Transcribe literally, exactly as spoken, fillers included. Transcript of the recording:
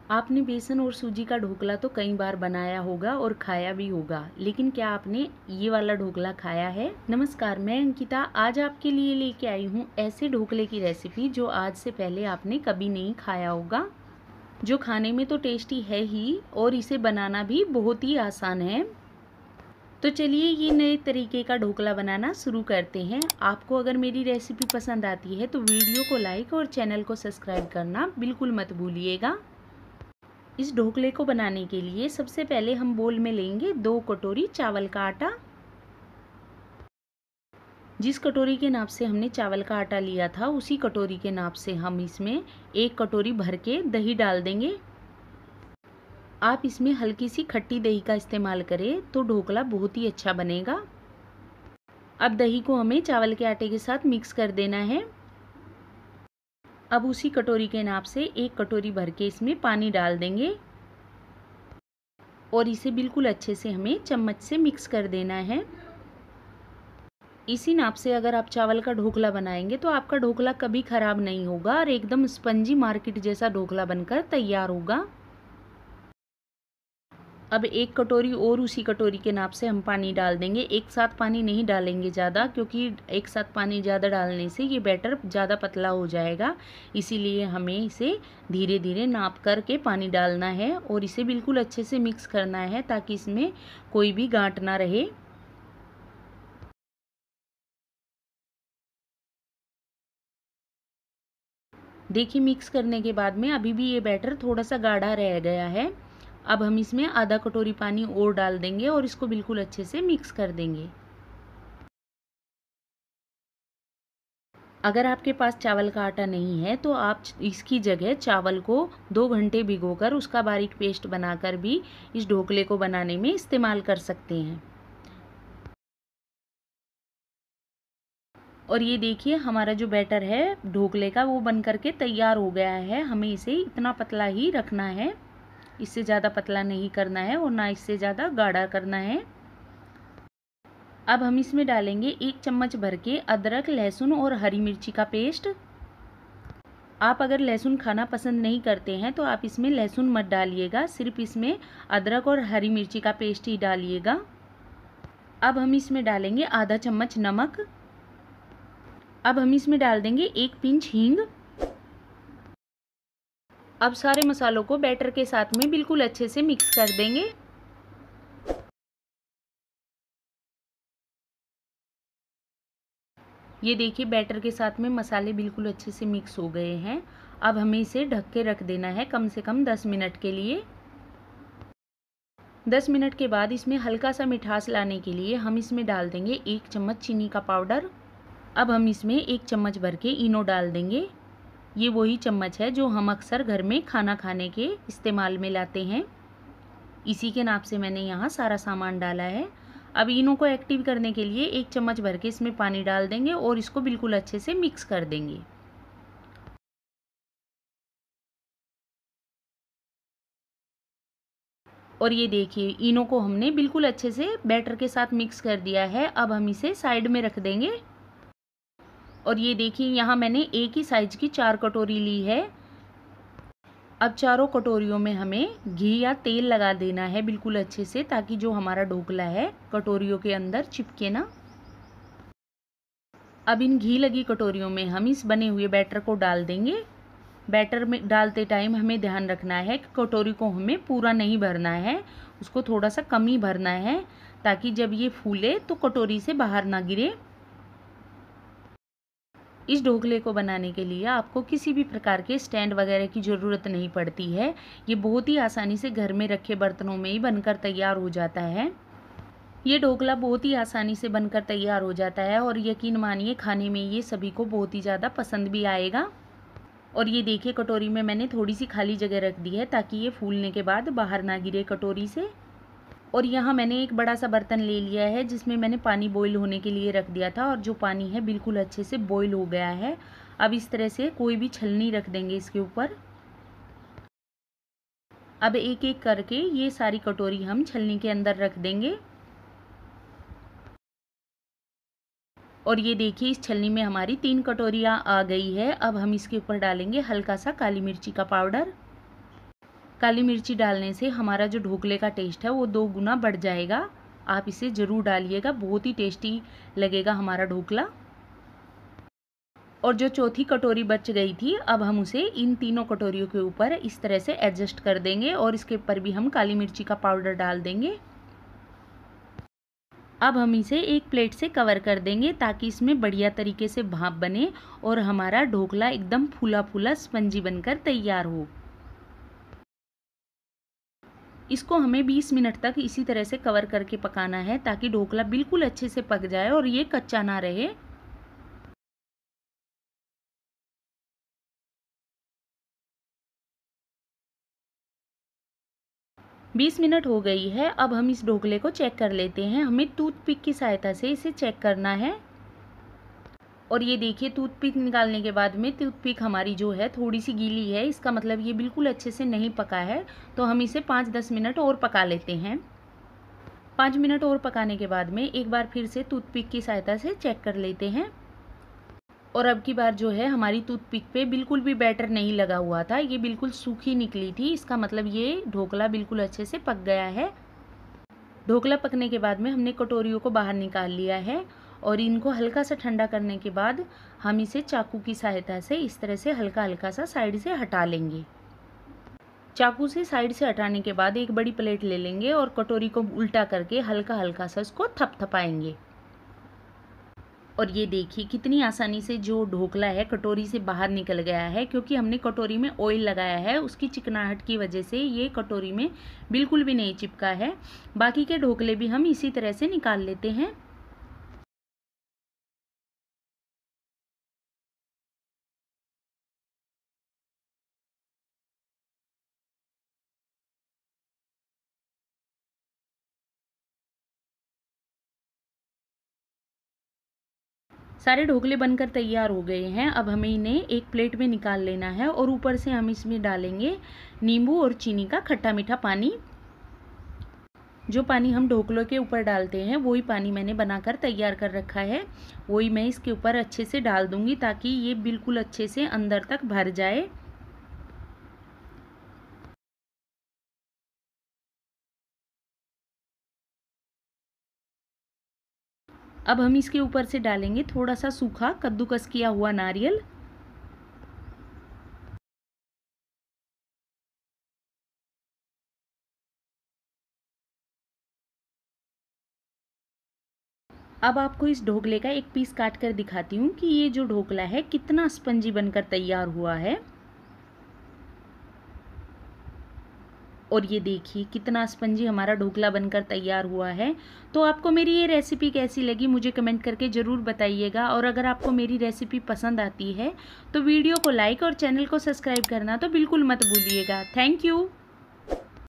आपने बेसन और सूजी का ढोकला तो कई बार बनाया होगा और खाया भी होगा, लेकिन क्या आपने ये वाला ढोकला खाया है? नमस्कार, मैं अंकिता आज आपके लिए लेके आई हूँ ऐसे ढोकले की रेसिपी जो आज से पहले आपने कभी नहीं खाया होगा, जो खाने में तो टेस्टी है ही और इसे बनाना भी बहुत ही आसान है। तो चलिए ये नए तरीके का ढोकला बनाना शुरू करते हैं। आपको अगर मेरी रेसिपी पसंद आती है तो वीडियो को लाइक और चैनल को सब्सक्राइब करना बिल्कुल मत भूलिएगा। इस ढोकले को बनाने के लिए सबसे पहले हम बोल में लेंगे दो कटोरी चावल का आटा। जिस कटोरी के नाप से हमने चावल का आटा लिया था उसी कटोरी के नाप से हम इसमें एक कटोरी भर के दही डाल देंगे। आप इसमें हल्की सी खट्टी दही का इस्तेमाल करें तो ढोकला बहुत ही अच्छा बनेगा। अब दही को हमें चावल के आटे के साथ मिक्स कर देना है। अब उसी कटोरी के नाप से एक कटोरी भर के इसमें पानी डाल देंगे और इसे बिल्कुल अच्छे से हमें चम्मच से मिक्स कर देना है। इसी नाप से अगर आप चावल का ढोकला बनाएंगे तो आपका ढोकला कभी ख़राब नहीं होगा और एकदम स्पंजी मार्केट जैसा ढोकला बनकर तैयार होगा। अब एक कटोरी और उसी कटोरी के नाप से हम पानी डाल देंगे। एक साथ पानी नहीं डालेंगे ज़्यादा, क्योंकि एक साथ पानी ज़्यादा डालने से ये बैटर ज़्यादा पतला हो जाएगा। इसीलिए हमें इसे धीरे धीरे नाप कर के पानी डालना है और इसे बिल्कुल अच्छे से मिक्स करना है ताकि इसमें कोई भी गांठ ना रहे। देखिए मिक्स करने के बाद में अभी भी ये बैटर थोड़ा सा गाढ़ा रह गया है। अब हम इसमें आधा कटोरी पानी और डाल देंगे और इसको बिल्कुल अच्छे से मिक्स कर देंगे। अगर आपके पास चावल का आटा नहीं है तो आप इसकी जगह चावल को दो घंटे भिगोकर उसका बारीक पेस्ट बनाकर भी इस ढोकले को बनाने में इस्तेमाल कर सकते हैं। और ये देखिए हमारा जो बैटर है ढोकले का वो बन करके तैयार हो गया है। हमें इसे इतना पतला ही रखना है, इससे ज़्यादा पतला नहीं करना है और ना इससे ज़्यादा गाढ़ा करना है। अब हम इसमें डालेंगे एक चम्मच भर के अदरक, लहसुन और हरी मिर्ची का पेस्ट। आप अगर लहसुन खाना पसंद नहीं करते हैं तो आप इसमें लहसुन मत डालिएगा, सिर्फ इसमें अदरक और हरी मिर्ची का पेस्ट ही डालिएगा। अब हम इसमें डालेंगे आधा चम्मच नमक। अब हम इसमें डाल देंगे एक पिंच हींग। अब सारे मसालों को बैटर के साथ में बिल्कुल अच्छे से मिक्स कर देंगे। ये देखिए बैटर के साथ में मसाले बिल्कुल अच्छे से मिक्स हो गए हैं। अब हमें इसे ढक के रख देना है कम से कम दस मिनट के लिए। दस मिनट के बाद इसमें हल्का सा मिठास लाने के लिए हम इसमें डाल देंगे एक चम्मच चीनी का पाउडर। अब हम इसमें एक चम्मच भर के इनो डाल देंगे। ये वही चम्मच है जो हम अक्सर घर में खाना खाने के इस्तेमाल में लाते हैं। इसी के नाप से मैंने यहाँ सारा सामान डाला है। अब इनो को एक्टिव करने के लिए एक चम्मच भर के इसमें पानी डाल देंगे और इसको बिल्कुल अच्छे से मिक्स कर देंगे। और ये देखिए इनो को हमने बिल्कुल अच्छे से बैटर के साथ मिक्स कर दिया है। अब हम इसे साइड में रख देंगे। और ये देखिए यहाँ मैंने एक ही साइज की चार कटोरी ली है। अब चारों कटोरियों में हमें घी या तेल लगा देना है बिल्कुल अच्छे से, ताकि जो हमारा ढोकला है कटोरियों के अंदर चिपके ना। अब इन घी लगी कटोरियों में हम इस बने हुए बैटर को डाल देंगे। बैटर में डालते टाइम हमें ध्यान रखना है कि कटोरी को हमें पूरा नहीं भरना है, उसको थोड़ा सा कम ही भरना है, ताकि जब ये फूले तो कटोरी से बाहर ना गिरे। इस ढोकले को बनाने के लिए आपको किसी भी प्रकार के स्टैंड वगैरह की ज़रूरत नहीं पड़ती है। ये बहुत ही आसानी से घर में रखे बर्तनों में ही बनकर तैयार हो जाता है। ये ढोकला बहुत ही आसानी से बनकर तैयार हो जाता है और यकीन मानिए खाने में ये सभी को बहुत ही ज़्यादा पसंद भी आएगा। और ये देखिए कटोरी में मैंने थोड़ी सी खाली जगह रख दी है ताकि ये फूलने के बाद बाहर ना गिरे कटोरी से। और यहाँ मैंने एक बड़ा सा बर्तन ले लिया है जिसमें मैंने पानी बॉईल होने के लिए रख दिया था और जो पानी है बिल्कुल अच्छे से बॉईल हो गया है। अब इस तरह से कोई भी छलनी रख देंगे इसके ऊपर। अब एक एक करके ये सारी कटोरी हम छलनी के अंदर रख देंगे। और ये देखिए इस छलनी में हमारी तीन कटोरियाँ आ गई है। अब हम इसके ऊपर डालेंगे हल्का सा काली मिर्ची का पाउडर। काली मिर्ची डालने से हमारा जो ढोकले का टेस्ट है वो दो गुना बढ़ जाएगा। आप इसे ज़रूर डालिएगा, बहुत ही टेस्टी लगेगा हमारा ढोकला। और जो चौथी कटोरी बच गई थी, अब हम उसे इन तीनों कटोरियों के ऊपर इस तरह से एडजस्ट कर देंगे और इसके ऊपर भी हम काली मिर्ची का पाउडर डाल देंगे। अब हम इसे एक प्लेट से कवर कर देंगे ताकि इसमें बढ़िया तरीके से भाप बने और हमारा ढोकला एकदम फूला फूला स्पंजी बनकर तैयार हो। इसको हमें बीस मिनट तक इसी तरह से कवर करके पकाना है ताकि ढोकला बिल्कुल अच्छे से पक जाए और ये कच्चा ना रहे। बीस मिनट हो गई है। अब हम इस ढोकले को चेक कर लेते हैं। हमें टूथपिक की सहायता से इसे चेक करना है। और ये देखिए, टूथपिक निकालने के बाद में टूथपिक हमारी जो है थोड़ी सी गीली है, इसका मतलब ये बिल्कुल अच्छे से नहीं पका है। तो हम इसे पाँच दस मिनट और पका लेते हैं। पाँच मिनट और पकाने के बाद में एक बार फिर से टूथपिक की सहायता से चेक कर लेते हैं। और अब की बार जो है हमारी टूथपिक पे बिल्कुल भी बैटर नहीं लगा हुआ था, ये बिल्कुल सूखी निकली थी। इसका मतलब ये ढोकला बिल्कुल अच्छे से पक गया है। ढोकला पकने के बाद में हमने कटोरियों को बाहर निकाल लिया है और इनको हल्का सा ठंडा करने के बाद हम इसे चाकू की सहायता से इस तरह से हल्का हल्का सा साइड से हटा लेंगे। चाकू से साइड से हटाने के बाद एक बड़ी प्लेट ले लेंगे और कटोरी को उल्टा करके हल्का हल्का सा इसको थपथपाएंगे। और ये देखिए कितनी आसानी से जो ढोकला है कटोरी से बाहर निकल गया है, क्योंकि हमने कटोरी में ऑयल लगाया है। उसकी चिकनाहट की वजह से ये कटोरी में बिल्कुल भी नहीं चिपका है। बाकी के ढोकले भी हम इसी तरह से निकाल लेते हैं। सारे ढोकले बनकर तैयार हो गए हैं। अब हमें इन्हें एक प्लेट में निकाल लेना है और ऊपर से हम इसमें डालेंगे नींबू और चीनी का खट्टा मीठा पानी। जो पानी हम ढोकलों के ऊपर डालते हैं वही पानी मैंने बनाकर तैयार कर रखा है, वही मैं इसके ऊपर अच्छे से डाल दूंगी ताकि ये बिल्कुल अच्छे से अंदर तक भर जाए। अब हम इसके ऊपर से डालेंगे थोड़ा सा सूखा कद्दूकस किया हुआ नारियल। अब आपको इस ढोकले का एक पीस काट कर दिखाती हूँ कि ये जो ढोकला है कितना स्पंजी बनकर तैयार हुआ है। और ये देखिए कितना स्पंजी हमारा ढोकला बनकर तैयार हुआ है। तो आपको मेरी ये रेसिपी कैसी लगी मुझे कमेंट करके ज़रूर बताइएगा। और अगर आपको मेरी रेसिपी पसंद आती है तो वीडियो को लाइक और चैनल को सब्सक्राइब करना तो बिल्कुल मत भूलिएगा। Thank you.